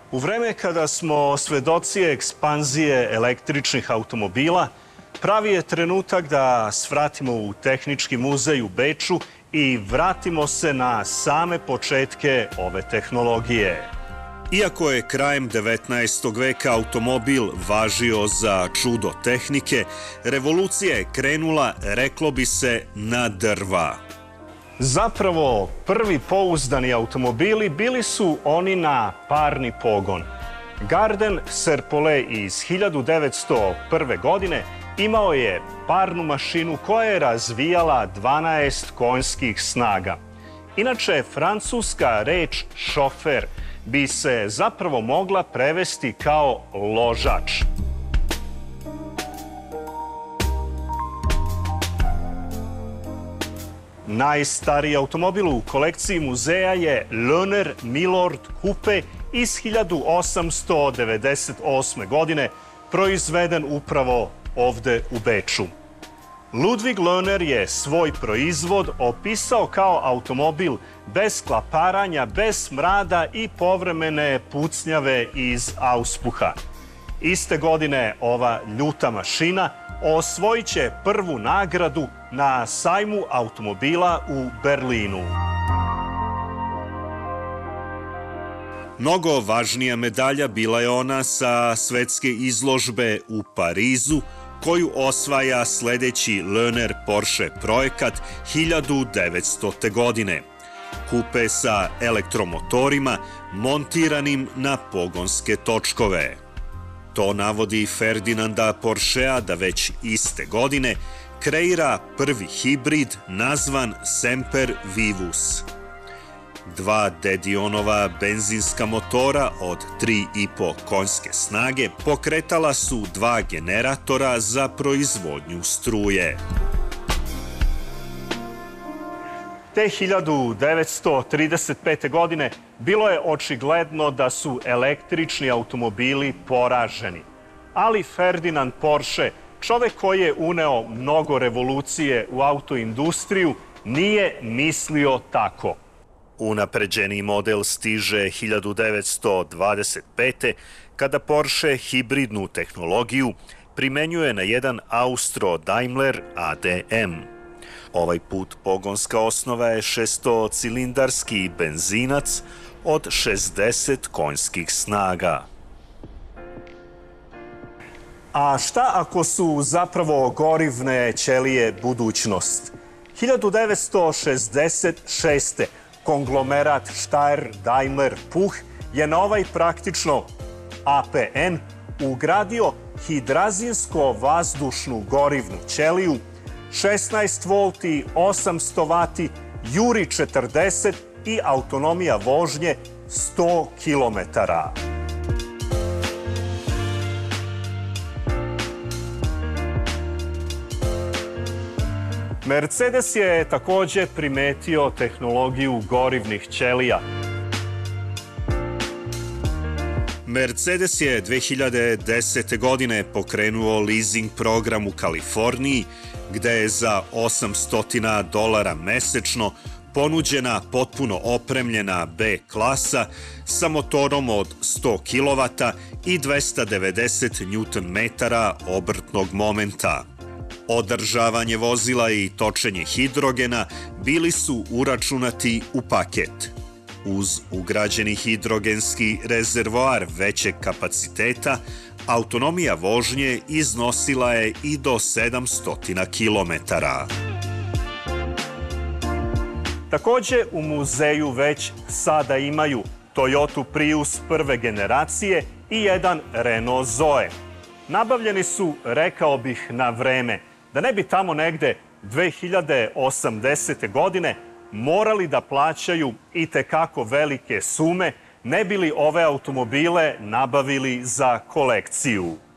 U vreme kada smo svedoci ekspanzije električnih automobila, pravi je trenutak da svratimo u Tehnički muzej u Beču i vratimo se na same početke ove tehnologije. Iako je krajem 19. veka automobil važio za čudo tehnike, revolucija je krenula, reklo bi se, na drva. Zapravo, prvi pouzdani automobili bili su oni na parni pogon. Garden Serpollet iz 1901. godine imao je parnu mašinu koja je razvijala 12 konjskih snaga. Inače, francuska reč šofer bi se zapravo mogla prevesti kao ložač. Najstariji automobil u kolekciji muzeja je Lohner Milord Coupe iz 1898. godine, proizveden upravo ovde u Beču. Ludwig Lohner je svoj proizvod opisao kao automobil bez klaparanja, bez smrada i povremene pucnjave iz auspuha. Iste godine ova ljuta mašina osvojit će prvu nagradu na sajmu automobila u Berlinu. Mnogo važnija medalja bila je ona sa svetske izložbe u Parizu, koju osvaja sledeći Lohner Porsche projekat 1900. godine. Kupe sa elektromotorima montiranim na pogonske točkove. To navodi Ferdinanda Porschea da već iste godine kreira prvi hibrid nazvan Semper Vivus. Dva Dedionova benzinska motora od 3,5 konjske snage pokretala su dva generatora za proizvodnju struje. Te 1935. godine bilo je očigledno da su električni automobili poraženi. Ali Ferdinand Porsche, čovek koji je uneo mnogo revolucije u autoindustriju, nije mislio tako. Unapređeni model stiže 1925. kada Porsche hibridnu tehnologiju primenjuje na jedan Austro-Daimler ADM. Ovaj put pogonska osnova je šestocilindarski benzinac od 60 konjskih snaga. A šta ako su zapravo gorivne ćelije budućnost? 1966. konglomerat Steyr-Daimler-Puch je na ovaj praktično APN ugradio hidrazinsko-vazdušnu gorivnu ćeliju, 16 volti, 800 vati, juri 40 i autonomija vožnje 100 kilometara. Mercedes je takođe primetio tehnologiju gorivnih ćelija. Mercedes je 2010. godine pokrenuo leasing program u Kaliforniji, gde je za $800 mesečno ponuđena potpuno opremljena B klasa sa motorom od 100 kW i 290 Nm obrtnog momenta. Održavanje vozila i točenje hidrogena bili su uračunati u paket. Uz ugrađeni hidrogenski rezervoar većeg kapaciteta, autonomija vožnje iznosila je i do 700 km. Takođe, u muzeju već sada imaju Toyota Prius prve generacije i jedan Renault Zoe. Nabavljeni su, rekao bih, na vreme, da ne bi tamo negde 2080. godine morali da plaćaju i tekako velike sume, ne bi li ove automobile nabavili za kolekciju.